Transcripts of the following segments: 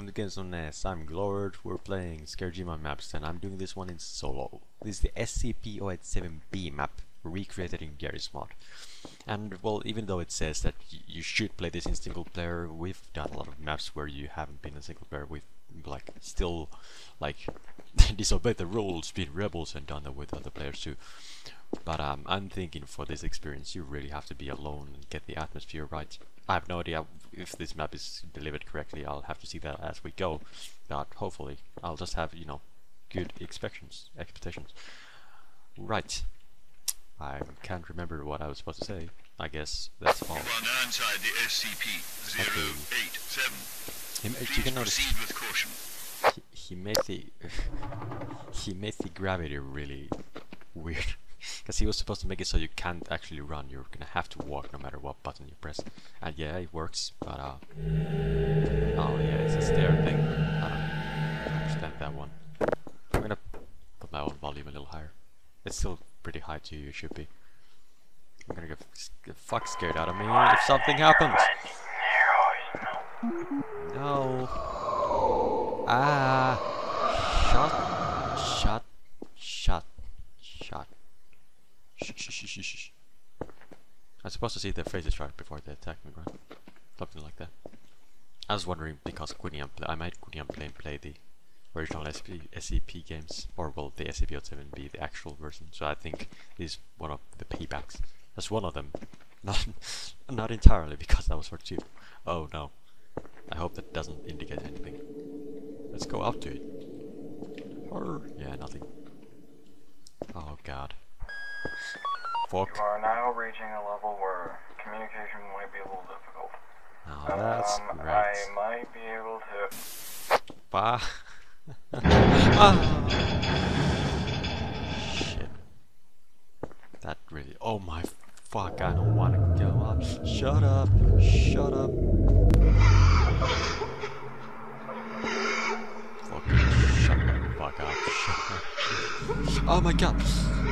to Gamesomeness. I'm Gloward. We're playing Scare Gmod maps, and I'm doing this one in solo. This is the SCP-087B map, recreated in Gamesomeness. And well, even though it says that you should play this in single player, we've done a lot of maps where you haven't been in single player. We've like still like disobeyed the rules, been rebels, and done that with other players too. But I'm thinking for this experience, you really have to be alone and get the atmosphere right. I have no idea if this map is delivered correctly. I'll have to see that as we go. But hopefully, I'll just have, you know, good expectations. Right. I can't remember what I was supposed to say. I guess that's all. Inside the SCP-087. You can notice proceed with caution. he made the gravity really weird. Because he was supposed to make it so you can't actually run, you're gonna have to walk no matter what button you press. And yeah, it works, but oh yeah, it's a stair thing. I don't understand that one. I'm gonna put my own volume a little higher. It's still pretty high too, you should be. I'm gonna get fuck scared out of me if something happens. No. Ah. Shut. Shh. I'm supposed to see their faces right before they attack me, right? Something like that. I was wondering because I made play the original SCP games, or well, the SCP-087B, the actual version. So I think this is one of the paybacks. That's one of them. Not entirely, because that was for 2. Oh no. I hope that doesn't indicate anything. Let's go up to it. Yeah, nothing. Oh god. Fuck. You are now reaching a level where communication might be a little difficult. Oh, that's great. I might be able to... Ah. Shit. That really... Oh my fuck, I don't want to go up. Shut up. Fucking shut the fuck up. Oh my god.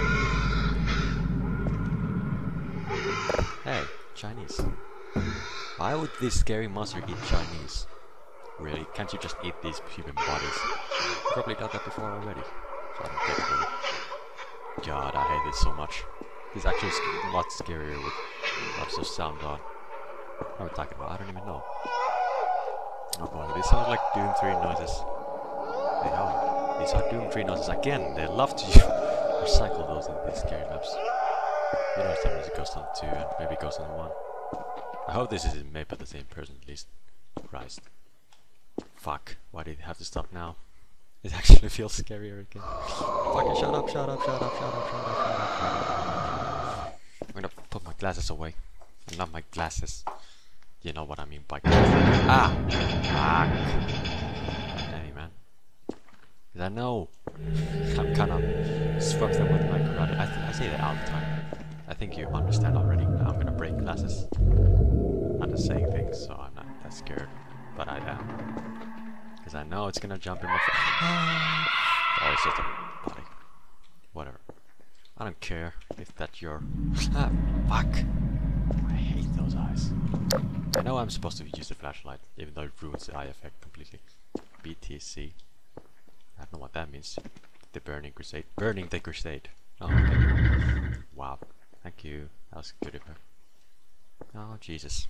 Hey, Chinese. Why would this scary monster eat Chinese? Really? Can't you just eat these human bodies? You've probably done that before already. So I don't get it really. God, I hate this so much. This actually is a lot scarier with lots of sound on. What are we talking about? I don't even know. Oh boy, this sounds like Doom 3 noises. They are. These are Doom 3 noises again. They love to recycle those in these scary maps. You know, sometimes it goes on 2 and maybe it goes on 1. I hope this isn't made by the same person at least. Christ. Fuck. Why did it have to stop now? It actually feels scarier again. Fucking shut up. I'm gonna put my glasses away. Not my glasses. You know what I mean by glasses. Ah! Fuck. Hey man. Cause I know I'm kinda swept up with my karate. I say that all the time. I think you understand already. I'm gonna break glasses. I'm just saying things, so I'm not that scared. But I am. Because I know it's gonna jump in my face. Oh, it's just a body. Whatever. I don't care if that's your... Ah, fuck! I hate those eyes. I know I'm supposed to use the flashlight, even though it ruins the eye effect completely. BTC. I don't know what that means. The Burning Crusade. Burning the Crusade. Oh, okay. Wow. Thank you. That was good of her. Oh, Jesus.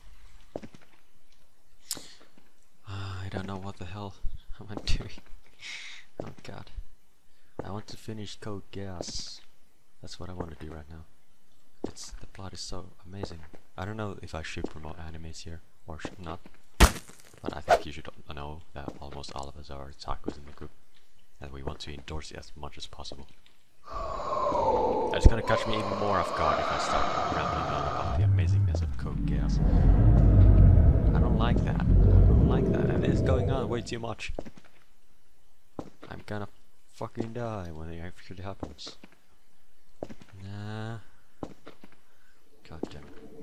I don't know what the hell am I doing. Oh god. I want to finish Code Geass. That's what I want to do right now. The plot is so amazing. I don't know if I should promote animes here or should not. But I think you should know that almost all of us are otakus in the group. And we want to endorse it as much as possible. It's gonna catch me even more off guard if I start rambling on about the amazingness of Code Geass. I don't like that. And it's going on way too much. I'm gonna fucking die when it actually happens. Nah. God damn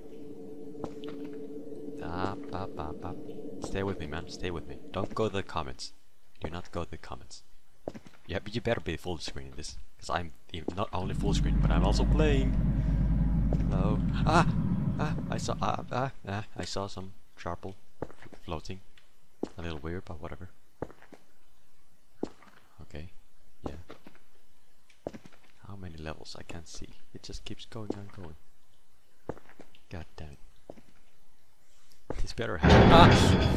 it. Stay with me, man. Stay with me. Don't go to the comments. Do not go to the comments. Yeah, but you better be full screen in this. Because I'm not only full screen, but I'm also playing. Hello. I saw some Sharple floating. A little weird, but whatever. levels? I can't see. It just keeps going and going. God damn it. This better have.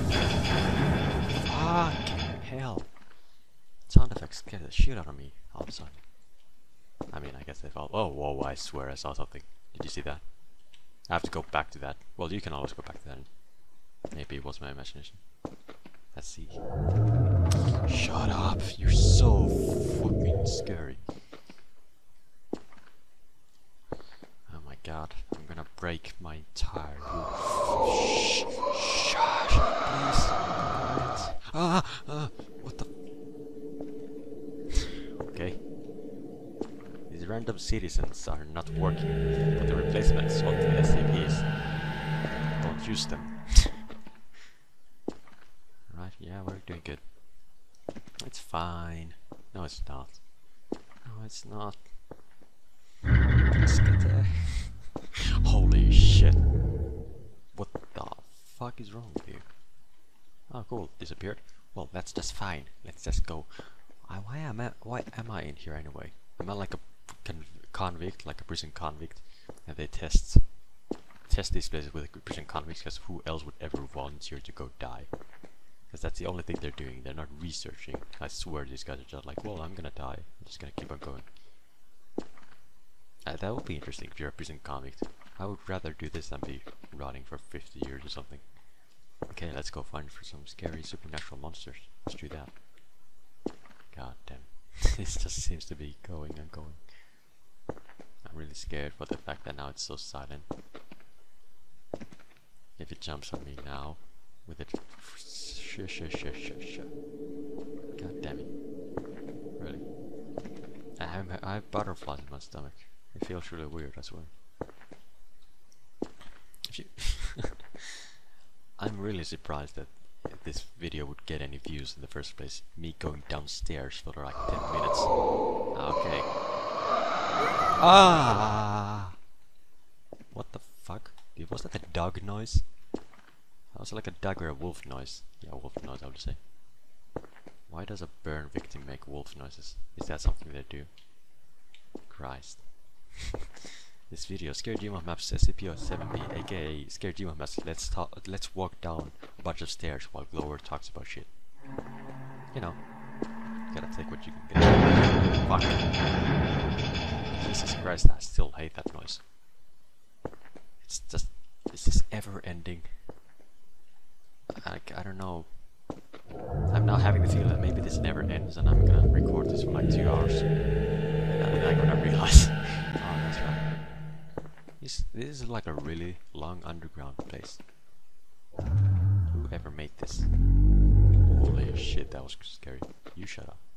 Ah! Fucking hell. Sound effects scare the shit out of me all of a sudden. I mean, I guess they fall. Oh, whoa, I swear I saw something. Did you see that? I have to go back to that. Well, you can always go back to that. Maybe it was my imagination. Let's see. Shut up! You're so fucking scary. Oh my god, I'm gonna break my entire roof. Shh! Shush! Please! What the? Okay. These random citizens are not working, but the replacements of the SCPs. Don't use them. Right, yeah, we're doing good. It's fine. No, it's not. No, it's not. Let's get there. Holy shit. What the fuck is wrong with you? Oh, cool. Disappeared. Well, that's just fine. Let's just go. Why am I in here anyway? Am I like a convict, like a prison convict? And they test these places with prison convicts, because who else would ever volunteer to go die? Because that's the only thing they're doing. They're not researching. I swear these guys are just like, well, I'm gonna die. I'm just gonna keep on going. That would be interesting if you're a prison convict. I would rather do this than be rotting for 50 years or something. Okay, let's go find for some scary supernatural monsters. Let's do that. God damn. This just seems to be going and going. I'm really scared for the fact that now it's so silent. If it jumps on me now, with it. God damn it. Really. I have butterflies in my stomach. It feels really weird, I swear. If you I'm really surprised that this video would get any views in the first place. Me going downstairs for like 10 minutes. Okay. Ah! What the fuck? Dude, was that a dog noise? That was like a dog or a wolf noise. Yeah, wolf noise, I would say. Why does a burn victim make wolf noises? Is that something they do? Christ. This video, Scared Gmod Maps SCP-087, aka Scared Gmod Maps. Let's walk down a bunch of stairs while Gloward talks about shit. You know, gotta take what you can get. Fuck. Jesus Christ, I still hate that noise. It's just, is this ever ending? I don't know. I'm now having the feeling that maybe this never ends and I'm gonna record this for like 2 hours. And then I'm gonna realize, oh, that's right. This is like a really long underground place. Whoever made this? Holy shit, that was scary. You shut up.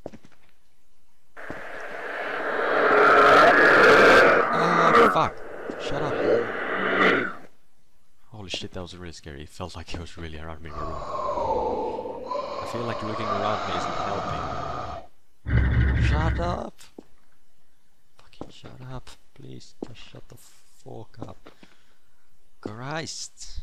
Oh, fuck! Shut up. Holy shit, that was really scary. It felt like he was really around me in the room. I feel like looking around me isn't helping. Shut up! Fucking shut up, please. Just shut the fuck up. Christ!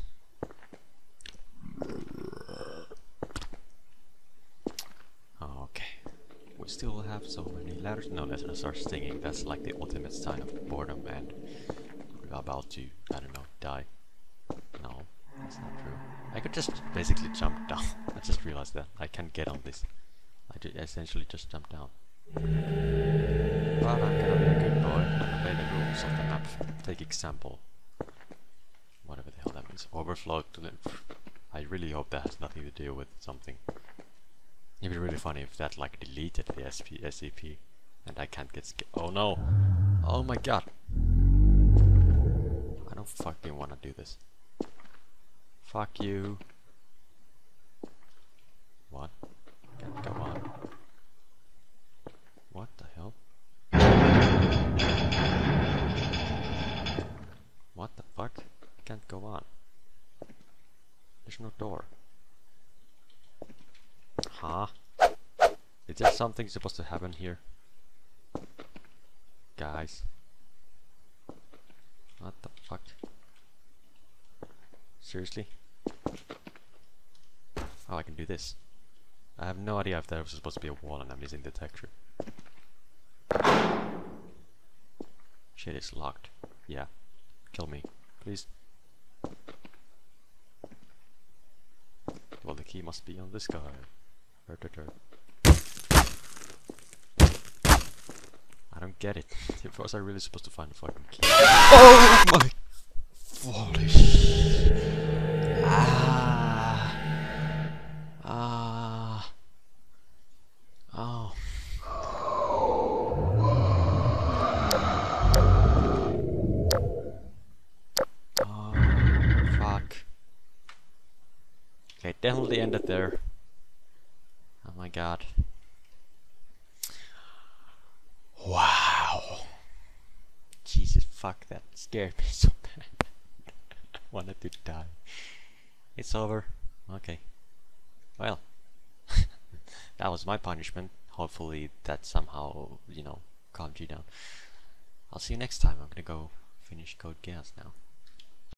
Okay. We still have so many ladders. No, let's not start stinging. That's like the ultimate sign of boredom and about to, I don't know, die. No, that's not true. I could just basically jump down. I just realized that. I can't get on this. I essentially just jump down. But I'm gonna be a good boy and obey the rules of the map. Take example. Whatever the hell that means. Overflow to the... I really hope that has nothing to do with something. It'd be really funny if that like deleted the SCP and I can't get oh no! Oh my god! I don't fucking wanna do this. Fuck you. What? Can't go on. What the hell? What the fuck? Can't go on. There's no door. Huh? Is there something supposed to happen here? Guys. What the fuck? Seriously? Oh, I can do this. I have no idea if there was supposed to be a wall and I'm missing the texture. Shit is locked. Yeah. Kill me, please. Well, the key must be on this guy. I don't get it. If was I really supposed to find the fucking key? Oh my! Holy shit! Ah! Ah! Oh! Oh! Fuck! Okay, definitely ended there. Oh my god! Wow! Jesus, fuck, that scared me so bad. I wanted to die. It's over. Okay. Well, that was my punishment. Hopefully that somehow, you know, calmed you down. I'll see you next time. I'm gonna go finish Code Chaos now.